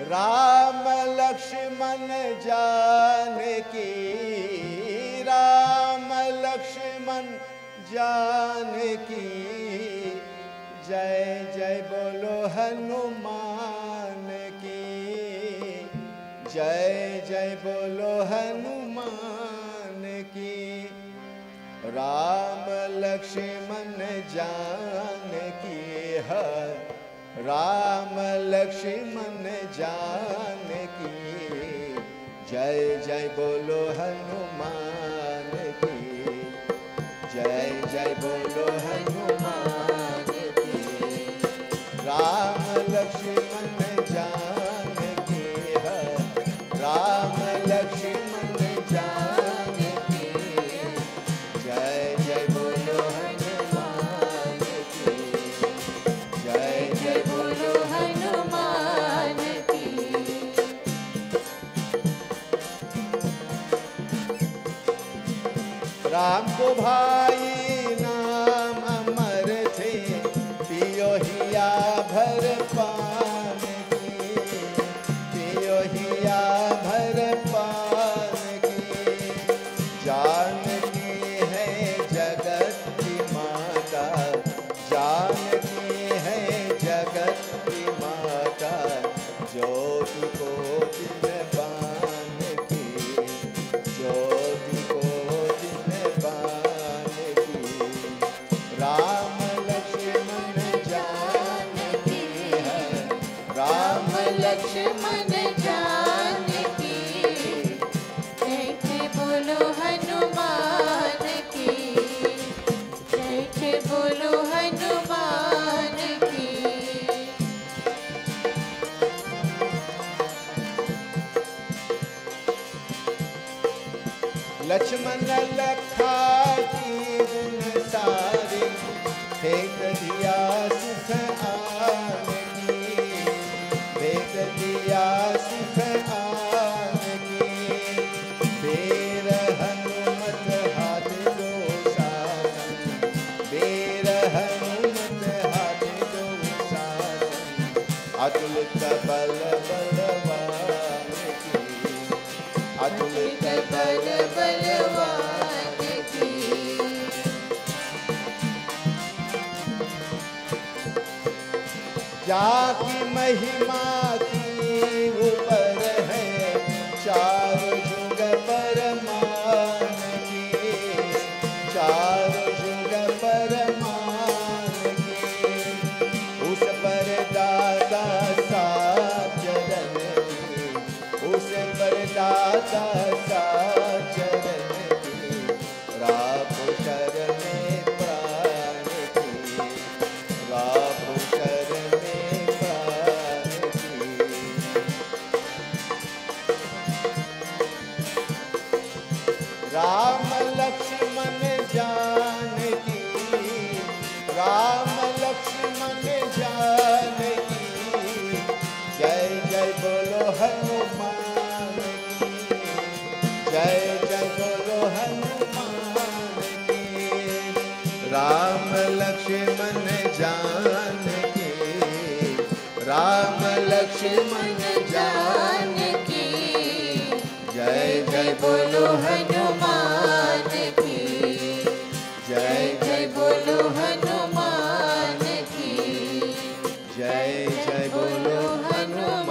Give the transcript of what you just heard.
राम लक्ष्मण जानकी, राम लक्ष्मण जानकी, जय जय बोलो हनुमान की, जय जय बोलो हनुमान की। राम लक्ष्मण जानकी है, राम लक्ष्मण जानकी, जय जय बोलो हनुमान की, जय जय बोलो हनुमान की। राम लक्ष्मण जानकी है, राम लक्ष्मण जानकी, जय जय बोलो हनुमान की, जय जय बोलो हनुमान की। राम को भाई नाम अमर थे, पियो हिया भर पान की, पियो हिया भर पान की। जानकी है जगत की माता, जानकी है जगत की माता, ज्योति को दिन बान की, ज्योति को दिन बान की। राम लक्ष्मण जानकी है, राम लक्ष्मण जानकी, जय जय बोलो हनुमान की, जय जय बोलो हनुमान की। लक्ष्मण लखा की गुण सारी, फेंक दिया सुख आन की, फेंक दिया सुख आन की। बेर हनुमत हाथ दो शासन, बेर हनुमत हाथ दो शासन, अतुलित बल बलवान की, अतुलित बल बलवान की। जाकी महिमा की ऊपर है, चार जुग परमान की, चार जुग परमान की। उस पर दाता सात चरण की, उस पर दाता सात चरण की। राखो शरण प्राण की, राखो शरण प्राण की। राम लक्ष्मण जानकी, राम लक्ष्मण जानकी, जय जय बोलो हनुमान की, जय जय बोलो हनुमान की। राम लक्ष्मण जानकी, राम लक्ष्मण जानकी, जय जय बोलो हनुमान की, जय जय बोलो हनुमान की, जय जय बोलो हनुमान।